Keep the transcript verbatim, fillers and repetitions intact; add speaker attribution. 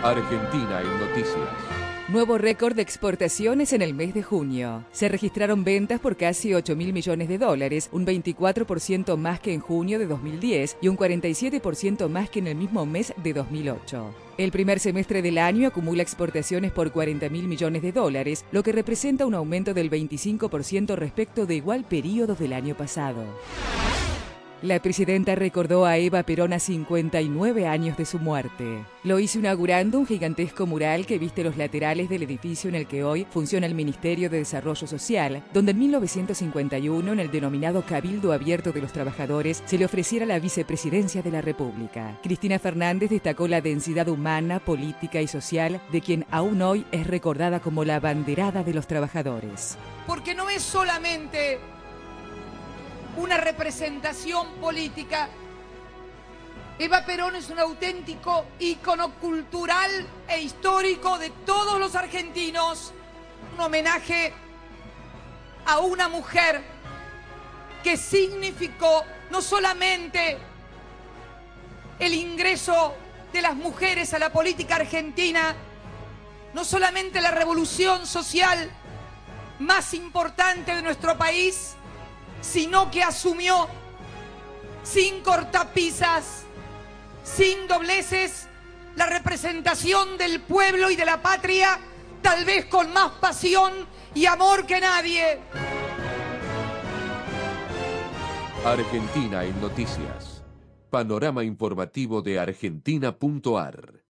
Speaker 1: Argentina en noticias.
Speaker 2: Nuevo récord de exportaciones en el mes de junio. Se registraron ventas por casi ocho mil millones de dólares, un veinticuatro por ciento más que en junio de dos mil diez y un cuarenta y siete por ciento más que en el mismo mes de dos mil ocho. El primer semestre del año acumula exportaciones por cuarenta mil millones de dólares, lo que representa un aumento del veinticinco por ciento respecto de igual periodo del año pasado. La presidenta recordó a Eva Perón a cincuenta y nueve años de su muerte. Lo hizo inaugurando un gigantesco mural que viste los laterales del edificio en el que hoy funciona el Ministerio de Desarrollo Social, donde en mil novecientos cincuenta y uno, en el denominado Cabildo Abierto de los Trabajadores, se le ofreciera la vicepresidencia de la República. Cristina Fernández destacó la densidad humana, política y social de quien aún hoy es recordada como la abanderada de los trabajadores.
Speaker 3: Porque no es solamente una representación política. Eva Perón es un auténtico ícono cultural e histórico de todos los argentinos. Un homenaje a una mujer que significó no solamente el ingreso de las mujeres a la política argentina, no solamente la revolución social más importante de nuestro país, sino que asumió sin cortapisas, sin dobleces, la representación del pueblo y de la patria, tal vez con más pasión y amor que nadie.
Speaker 1: Argentina en noticias. Panorama informativo de argentina punto ar.